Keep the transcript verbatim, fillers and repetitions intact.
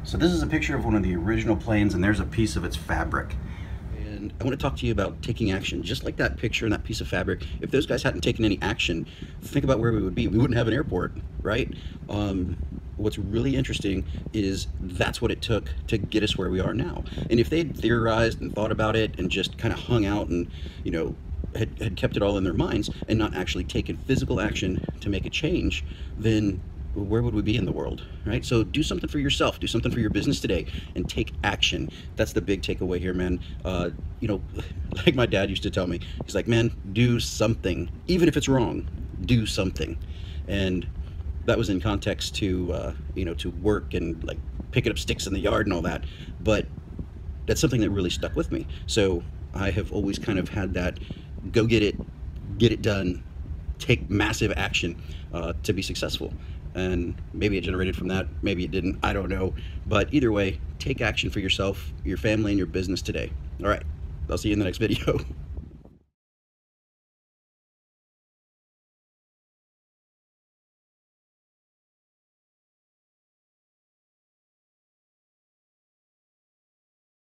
So this is a picture of one of the original planes, and there's a piece of its fabric. And I want to talk to you about taking action. Just like that picture and that piece of fabric, if those guys hadn't taken any action, think about where we would be. We wouldn't have an airport, right? Um, what's really interesting is that's what it took to get us where we are now. And if they'd theorized and thought about it and just kind of hung out and, you know, had, had kept it all in their minds and not actually taken physical action to make a change, then where would we be in the world, right? So do something for yourself, do something for your business today, and take action. That's the big takeaway here, man. Uh, you know, like my dad used to tell me, he's like, man, do something, even if it's wrong, do something. And that was in context to, uh, you know, to work and like picking up sticks in the yard and all that. But that's something that really stuck with me. So I have always kind of had that go get it, get it done, take massive action uh, to be successful. And maybe it generated from that, maybe it didn't, I don't know. But either way, take action for yourself, your family, and your business today. All right, I'll see you in the next video.